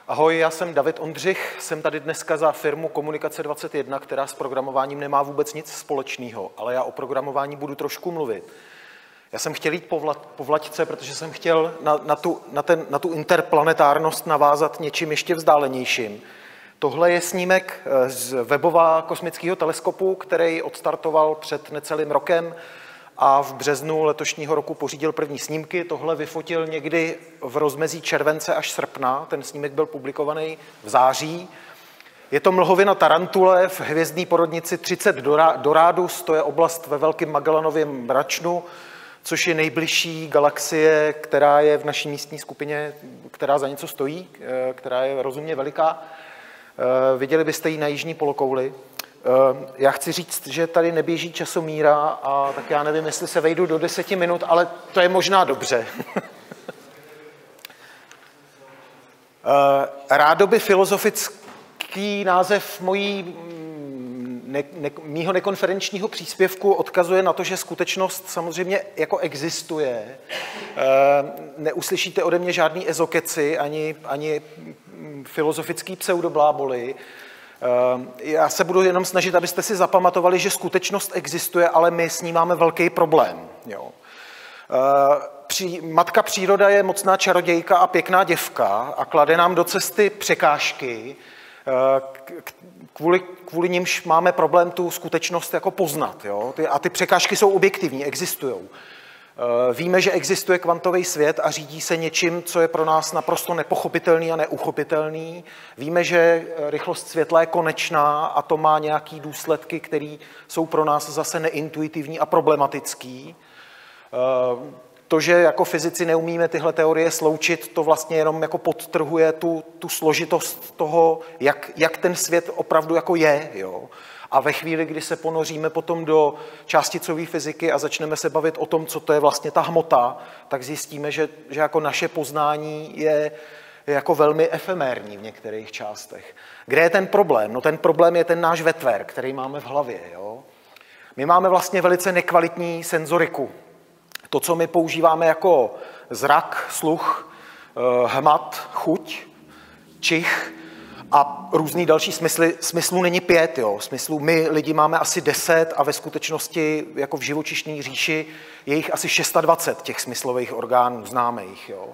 Ahoj, já jsem David Ondřich, jsem tady dneska za firmu Komunikace 21, která s programováním nemá vůbec nic společného, ale já o programování budu trošku mluvit. Já jsem chtěl jít po vlačce, protože jsem chtěl na tu interplanetárnost navázat něčím ještě vzdálenějším. Tohle je snímek z webova kosmického teleskopu, který odstartoval před necelým rokem a v březnu letošního roku pořídil první snímky. Tohle vyfotil někdy v rozmezí července až srpna. Ten snímek byl publikovaný v září. Je to mlhovina Tarantule v hvězdné porodnici 30 Doradus, to je oblast ve Velkém Magellanovém mračnu, což je nejbližší galaxie, která je v naší místní skupině, která za něco stojí, která je rozumně veliká. Viděli byste ji na jižní polokouli. Já chci říct, že tady neběží časomíra a tak já nevím, jestli se vejdu do 10 minut, ale to je možná dobře. Rádoby filozofický název mýho nekonferenčního příspěvku odkazuje na to, že skutečnost samozřejmě jako existuje. Neuslyšíte ode mě žádný ezokeci ani filozofický pseudobláboli. Já se budu jenom snažit, abyste si zapamatovali, že skutečnost existuje, ale my s ní máme velký problém. Jo. Matka příroda je mocná čarodějka a pěkná děvka a klade nám do cesty překážky, kvůli nimž máme problém tu skutečnost jako poznat. Jo. A ty překážky jsou objektivní, existují. Víme, že existuje kvantový svět a řídí se něčím, co je pro nás naprosto nepochopitelný a neuchopitelný. Víme, že rychlost světla je konečná a to má nějaké důsledky, které jsou pro nás zase neintuitivní a problematický. To, že jako fyzici neumíme tyhle teorie sloučit, to vlastně jenom jako podtrhuje tu složitost toho, jak ten svět opravdu jako je. Jo. A ve chvíli, kdy se ponoříme potom do částicové fyziky a začneme se bavit o tom, co to je vlastně ta hmota, tak zjistíme, že jako naše poznání je jako velmi efemérní v některých částech. Kde je ten problém? No ten problém je ten náš vetver, který máme v hlavě. Jo? My máme vlastně velice nekvalitní senzoriku. To, co my používáme jako zrak, sluch, hmat, chuť, čich a různý další smyslů není 5. Jo. Smyslů my lidi máme asi 10 a ve skutečnosti jako v živočišné říši je jich asi 620 těch smyslových orgánů známých. Jo.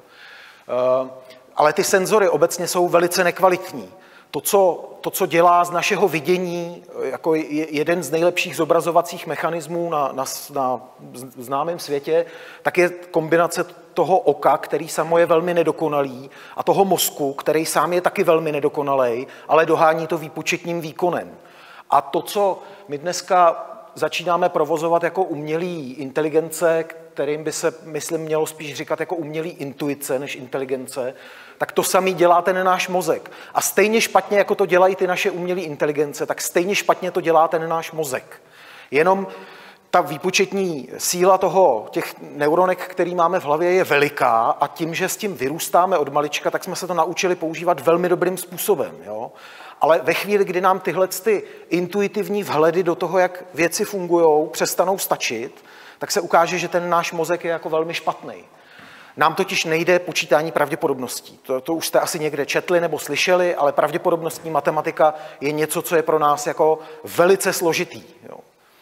Ale ty senzory obecně jsou velice nekvalitní. To, co dělá z našeho vidění jako jeden z nejlepších zobrazovacích mechanismů na známém světě, tak je kombinace toho oka, který samo je velmi nedokonalý, a toho mozku, který sám je taky velmi nedokonalý, ale dohání to výpočetním výkonem. A to, co my dneska začínáme provozovat jako umělý inteligence, kterým by se, myslím, mělo spíš říkat jako umělý intuice než inteligence, tak to samý dělá ten náš mozek. A stejně špatně, jako to dělají ty naše umělé inteligence, tak stejně špatně to dělá ten náš mozek. Jenom ta výpočetní síla těch neuronek, který máme v hlavě, je veliká a tím, že s tím vyrůstáme od malička, tak jsme se to naučili používat velmi dobrým způsobem. Jo? Ale ve chvíli, kdy nám tyhle intuitivní vhledy do toho, jak věci fungují, přestanou stačit, tak se ukáže, že ten náš mozek je jako velmi špatný. Nám totiž nejde počítání pravděpodobností. To už jste asi někde četli nebo slyšeli, ale pravděpodobnostní matematika je něco, co je pro nás jako velice složitý. Jo.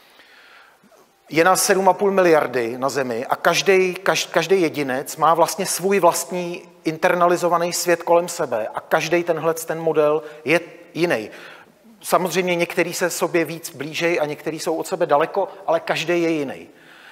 Je nás 7,5 miliardy na Zemi a každý jedinec má vlastně svůj vlastní internalizovaný svět kolem sebe a každý ten model je jiný. Samozřejmě některý se sobě víc blížej a některý jsou od sebe daleko, ale každý je jiný.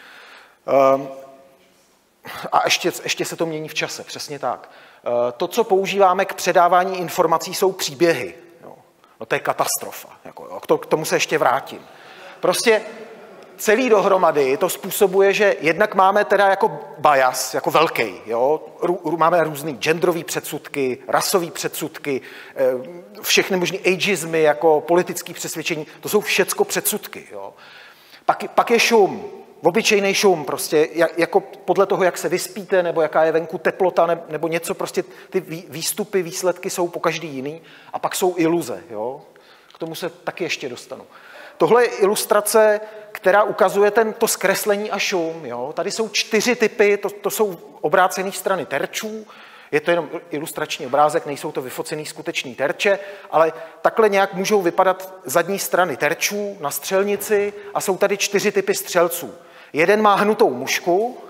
A ještě se to mění v čase, přesně tak. To, co používáme k předávání informací, jsou příběhy. No to je katastrofa. K tomu se ještě vrátím. Prostě celý dohromady to způsobuje, že jednak máme teda jako bias, jako velký. Jo? Máme různý genderový předsudky, rasový předsudky, všechny možný ageismy, jako politické přesvědčení. To jsou všecko předsudky. Jo? Pak je šum. Obyčejný šum, prostě jako podle toho, jak se vyspíte, nebo jaká je venku teplota, nebo něco, prostě ty výstupy, výsledky jsou po každý jiný. A pak jsou iluze, jo? K tomu se taky ještě dostanu. Tohle je ilustrace, která ukazuje to zkreslení a šum. Jo? Tady jsou 4 typy, to jsou obrácené strany terčů. Je to jenom ilustrační obrázek, nejsou to vyfocený skutečný terče, ale takhle nějak můžou vypadat zadní strany terčů na střelnici a jsou tady 4 typy střelců. Jeden má hnutou mušku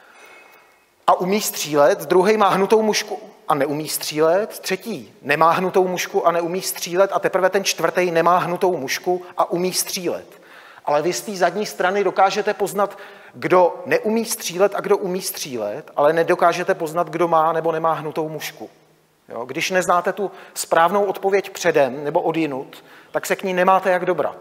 a umí střílet, druhý má hnutou mušku a neumí střílet, třetí nemá hnutou mušku a neumí střílet a teprve ten čtvrtý nemá hnutou mušku a umí střílet. Ale vy z té zadní strany dokážete poznat, kdo neumí střílet a kdo umí střílet, ale nedokážete poznat, kdo má nebo nemá hnutou mušku. Jo? Když neznáte tu správnou odpověď předem nebo odjinud, tak se k ní nemáte jak dobrat.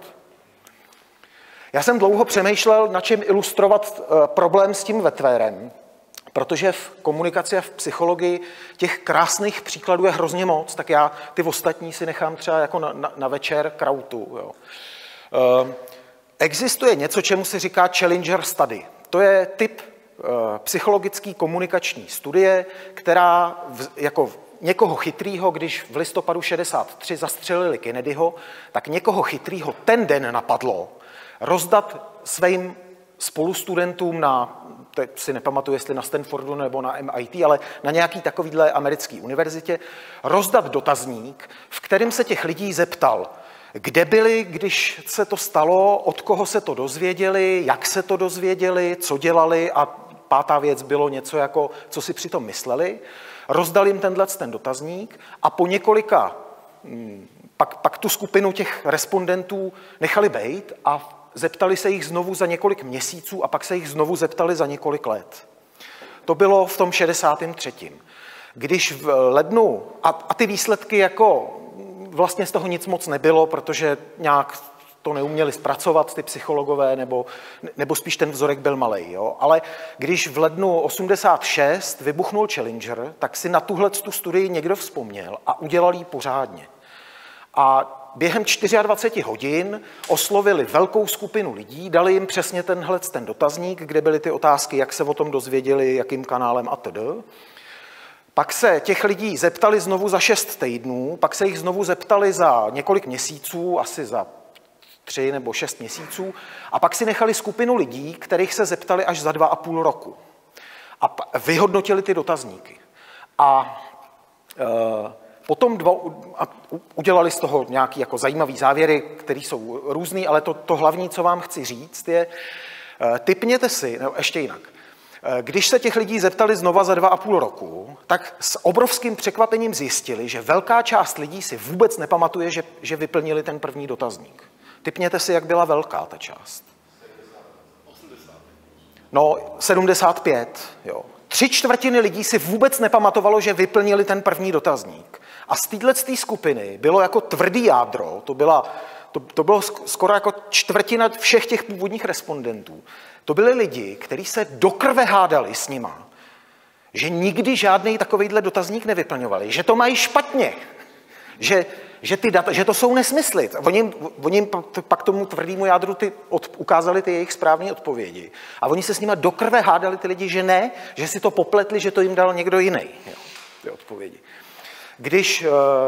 Já jsem dlouho přemýšlel, na čem ilustrovat problém s tím vetvérem, protože v komunikaci a v psychologii těch krásných příkladů je hrozně moc, tak já ty ostatní si nechám třeba jako na večer krautu. Jo. Existuje něco, čemu se říká Challenger Study. To je typ psychologický komunikační studie, která jako někoho chytrýho, když v listopadu 63 zastřelili Kennedyho, tak někoho chytrýho ten den napadlo rozdat svým spolustudentům na, teď si nepamatuju, jestli na Stanfordu nebo na MIT, ale na nějaký takovýhle americký univerzitě, rozdat dotazník, v kterém se těch lidí zeptal, kde byli, když se to stalo, od koho se to dozvěděli, jak se to dozvěděli, co dělali a pátá věc bylo něco jako, co si přitom mysleli. Rozdal jim ten dotazník a po několika, pak tu skupinu těch respondentů nechali bejt a zeptali se jich znovu za několik měsíců a pak se jich znovu zeptali za několik let. To bylo v tom 63. Když v lednu, a ty výsledky jako vlastně z toho nic moc nebylo, protože nějak to neuměli zpracovat ty psychologové, nebo spíš ten vzorek byl malej. Jo? Ale když v lednu 86 vybuchnul Challenger, tak si na tuhle tu studii někdo vzpomněl a udělal ji pořádně. A během 24 hodin oslovili velkou skupinu lidí, dali jim přesně ten dotazník, kde byly ty otázky, jak se o tom dozvěděli, jakým kanálem atd. Pak se těch lidí zeptali znovu za 6 týdnů, pak se jich znovu zeptali za několik měsíců, asi za 3 nebo 6 měsíců, a pak si nechali skupinu lidí, kterých se zeptali až za 2,5 roku. A vyhodnotili ty dotazníky. A potom udělali z toho nějaký jako zajímavý závěry, které jsou různý, ale to hlavní, co vám chci říct, je, tipněte si, nebo ještě jinak, když se těch lidí zeptali znova za 2,5 roku, tak s obrovským překvapením zjistili, že velká část lidí si vůbec nepamatuje, že vyplnili ten první dotazník. Tipněte si, jak byla velká ta část. 80. No, 75, jo. 3/4 lidí si vůbec nepamatovalo, že vyplnili ten první dotazník. A z této skupiny bylo jako tvrdý jádro, to bylo skoro jako 1/4 všech těch původních respondentů. To byli lidi, kteří se do krve hádali s nima, že nikdy žádný takovejhle dotazník nevyplňovali, že to mají špatně, že ty data, že to jsou nesmysly. Oni pak tomu tvrdému jádru ukázali ty jejich správné odpovědi. A oni se s nima do krve hádali ty lidi, že ne, že si to popletli, že to jim dal někdo jiný. Jo, ty odpovědi. Když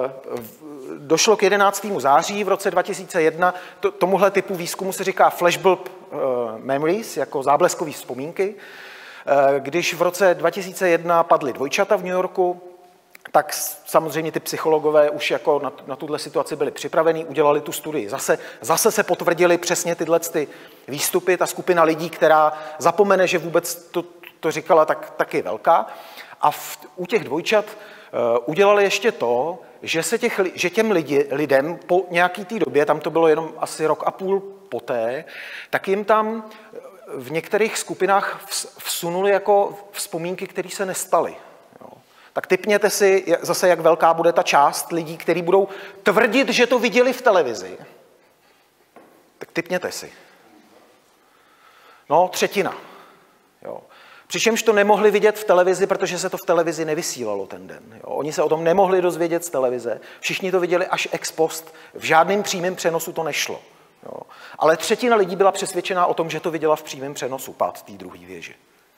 došlo k 11. září v roce 2001, tomuhle typu výzkumu se říká flashbulb memories, jako zábleskové vzpomínky. Když v roce 2001 padly dvojčata v New Yorku, tak samozřejmě ty psychologové už jako na tuhle situaci byli připravení, udělali tu studii. Zase se potvrdili přesně tyhle výstupy, ta skupina lidí, která zapomene, že vůbec to říkala, tak je velká. A u těch dvojčat udělali ještě to, že těm lidem po nějaký té době, tam to bylo jenom asi 1,5 roku poté, tak jim tam v některých skupinách vsunuli jako vzpomínky, které se nestaly. Tak tipněte si zase, jak velká bude ta část lidí, kteří budou tvrdit, že to viděli v televizi. Tak tipněte si. No, 1/3. Jo. Přičemž to nemohli vidět v televizi, protože se to v televizi nevysílalo ten den. Jo. Oni se o tom nemohli dozvědět z televize. Všichni to viděli až ex post. V žádném přímém přenosu to nešlo. Jo. Ale 1/3 lidí byla přesvědčená o tom, že to viděla v přímém přenosu, pád té druhé věže.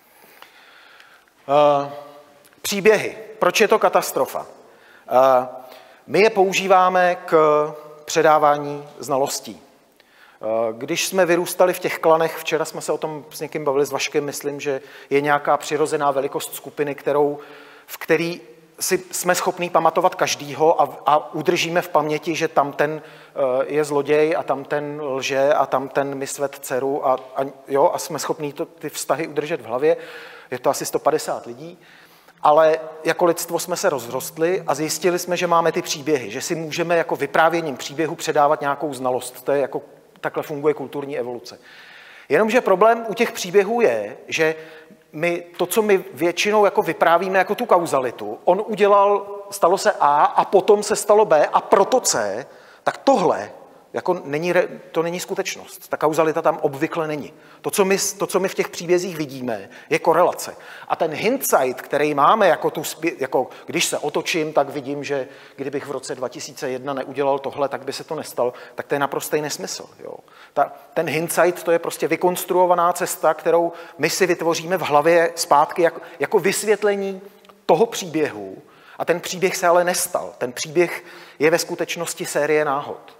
Příběhy. Proč je to katastrofa? My je používáme k předávání znalostí. Když jsme vyrůstali v těch klanech, včera jsme se o tom s někým bavili s Vaškem, myslím, že je nějaká přirozená velikost skupiny, v který jsme schopní pamatovat každýho a udržíme v paměti, že tam ten je zloděj a tam ten lže a tam ten mi sved dceru a jsme schopní ty vztahy udržet v hlavě. Je to asi 150 lidí, ale jako lidstvo jsme se rozrostli a zjistili jsme, že máme ty příběhy, že si můžeme jako vyprávěním příběhu předávat nějakou znalost. To je jako, takhle funguje kulturní evoluce. Jenomže problém u těch příběhů je, že to, co my většinou jako vyprávíme jako tu kauzalitu, on udělal, stalo se A a potom se stalo B a proto C, tak tohle jako to není skutečnost. Ta kauzalita tam obvykle není. To, co my v těch příbězích vidíme, je korelace. A ten hindsight, který máme, jako když se otočím, tak vidím, že kdybych v roce 2001 neudělal tohle, tak by se to nestalo, tak to je naprostý nesmysl. Jo. Ten hindsight, to je prostě vykonstruovaná cesta, kterou my si vytvoříme v hlavě zpátky jako vysvětlení toho příběhu. A ten příběh se ale nestal. Ten příběh je ve skutečnosti série náhod.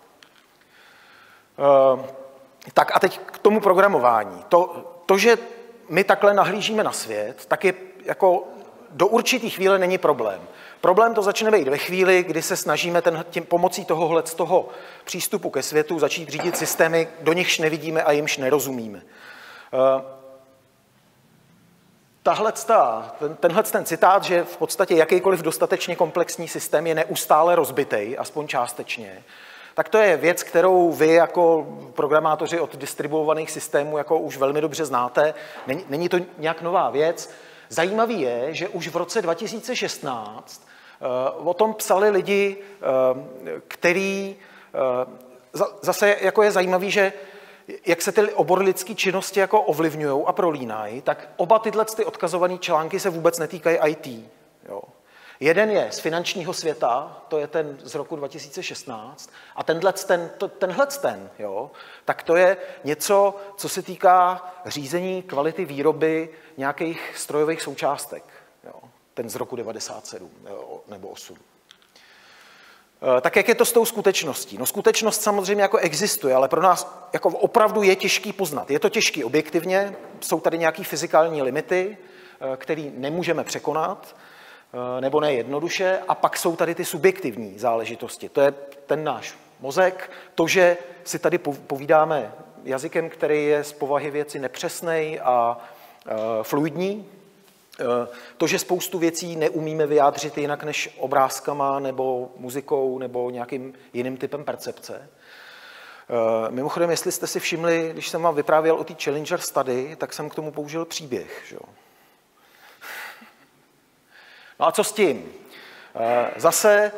Tak a teď k tomu programování. To, že my takhle nahlížíme na svět, tak je jako do určitý chvíle není problém. Problém to začne být ve chvíli, kdy se snažíme pomocí toho přístupu ke světu začít řídit systémy, do nichž nevidíme a jimž nerozumíme. Tenhle citát, že v podstatě jakýkoliv dostatečně komplexní systém je neustále rozbitej, aspoň částečně, tak to je věc, kterou vy jako programátoři od distribuovaných systémů jako už velmi dobře znáte. Není to nějak nová věc. Zajímavý je, že už v roce 2016 o tom psali lidi, který zase jako je zajímavý, že jak se ty obory lidské činnosti jako ovlivňují a prolínají, tak oba tyhle odkazované články se vůbec netýkají IT. Jo. Jeden je z finančního světa, to je ten z roku 2016, a tenhle, jo, tak to je něco, co se týká řízení kvality výroby nějakých strojových součástek. Jo, ten z roku 97 nebo 8. Tak jak je to s tou skutečností? No skutečnost samozřejmě jako existuje, ale pro nás jako opravdu je těžký poznat. Je to těžký objektivně, jsou tady nějaké fyzikální limity, které nemůžeme překonat, nebo ne jednoduše, a pak jsou tady ty subjektivní záležitosti. To je ten náš mozek, to, že si tady povídáme jazykem, který je z povahy věci nepřesnej a fluidní, to, že spoustu věcí neumíme vyjádřit jinak než obrázkama nebo muzikou nebo nějakým jiným typem percepce. Mimochodem, jestli jste si všimli, když jsem vám vyprávěl o té Challenger study, tak jsem k tomu použil příběh. Že? No a co s tím? Zase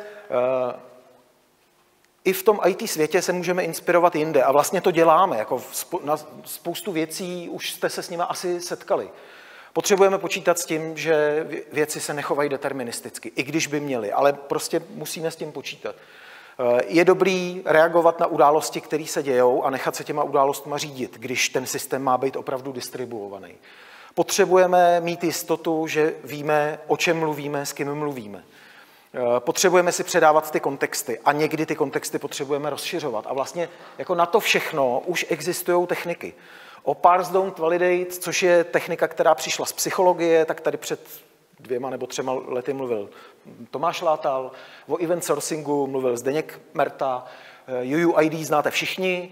i v tom IT světě se můžeme inspirovat jinde a vlastně to děláme. Jako na spoustu věcí už jste se s nimi asi setkali. Potřebujeme počítat s tím, že věci se nechovají deterministicky, i když by měly, ale prostě musíme s tím počítat. Je dobrý reagovat na události, které se dějou a nechat se těma událostma řídit, když ten systém má být opravdu distribuovaný. Potřebujeme mít jistotu, že víme, o čem mluvíme, s kým mluvíme. Potřebujeme si předávat ty kontexty a někdy ty kontexty potřebujeme rozšiřovat. A vlastně jako na to všechno už existují techniky. O parse don't validate, což je technika, která přišla z psychologie, tak tady před 2 nebo 3 lety mluvil Tomáš Látal, o event sourcingu mluvil Zdeněk Merta, UUID znáte všichni,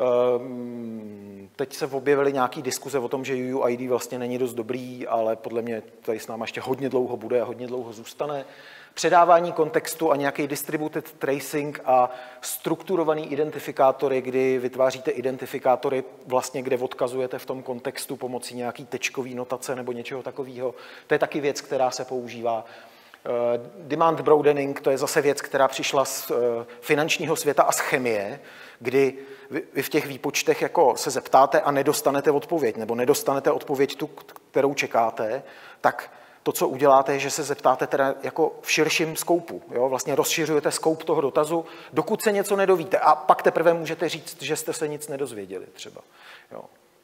teď se objevily nějaké diskuze o tom, že UUID vlastně není dost dobrý, ale podle mě tady s námi ještě hodně dlouho bude a hodně dlouho zůstane. Předávání kontextu a nějaký distributed tracing a strukturovaný identifikátory, kdy vytváříte identifikátory, vlastně, kde odkazujete v tom kontextu pomocí nějaký tečkový notace nebo něčeho takového. To je taky věc, která se používá. Demand broadening, to je zase věc, která přišla z finančního světa a z chemie, kdy vy v těch výpočtech jako se zeptáte a nedostanete odpověď, nebo nedostanete odpověď tu, kterou čekáte, tak to, co uděláte, je, že se zeptáte teda jako v širším skoupu. Jo? Vlastně rozšiřujete skoup toho dotazu, dokud se něco nedovíte. A pak teprve můžete říct, že jste se nic nedozvěděli třeba. Jo.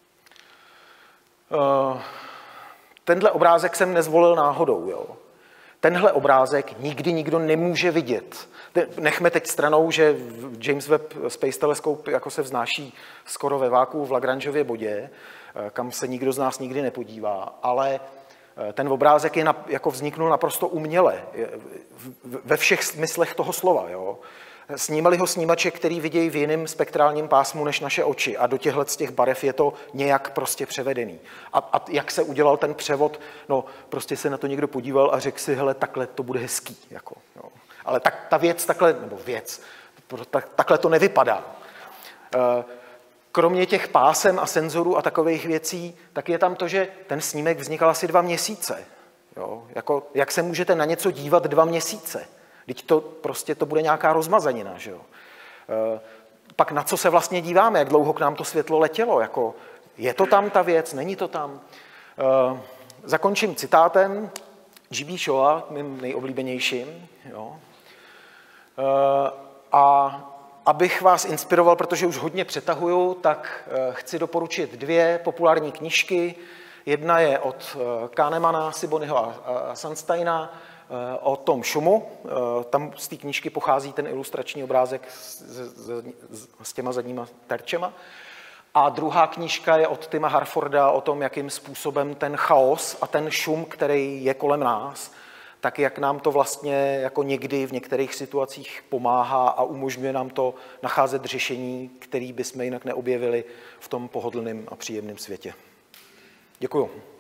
Tenhle obrázek jsem nezvolil náhodou. Jo? Tenhle obrázek nikdy nikdo nemůže vidět. Nechme teď stranou, že James Webb Space Telescope jako se vznáší skoro ve váku v Lagrangeově bodě, kam se nikdo z nás nikdy nepodívá, ale Ten obrázek jako vzniknul naprosto uměle, ve všech smyslech toho slova. Jo. Snímali ho snímače, který vidějí v jiném spektrálním pásmu než naše oči a do těchto z těch barev je to nějak prostě převedený. A jak se udělal ten převod? No, prostě se na to někdo podíval a řekl si, hele, takhle to bude hezký. Jako, jo. Ale ta věc takhle, nebo věc, takhle to nevypadá. Kromě těch pásem a senzorů a takových věcí, tak je tam to, že ten snímek vznikal asi 2 měsíce. Jo? Jako, jak se můžete na něco dívat 2 měsíce? Vždyť to prostě to bude nějaká rozmazanina. Že jo? Pak na co se vlastně díváme? Jak dlouho k nám to světlo letělo? Jako, je to tam ta věc? Není to tam? Zakončím citátem G.B. Shawa, mým nejoblíbenějším. Jo? A abych vás inspiroval, protože už hodně přetahuju, tak chci doporučit 2 populární knížky. Jedna je od Kahnemana, Sibonyho a Sunsteina o tom šumu. Tam z té knížky pochází ten ilustrační obrázek s těma zadníma terčema. A druhá knížka je od Tima Harforda o tom, jakým způsobem ten chaos a ten šum, který je kolem nás, tak jak nám to vlastně jako někdy v některých situacích pomáhá a umožňuje nám to nacházet řešení, které bychom jinak neobjevili v tom pohodlném a příjemném světě. Děkuju.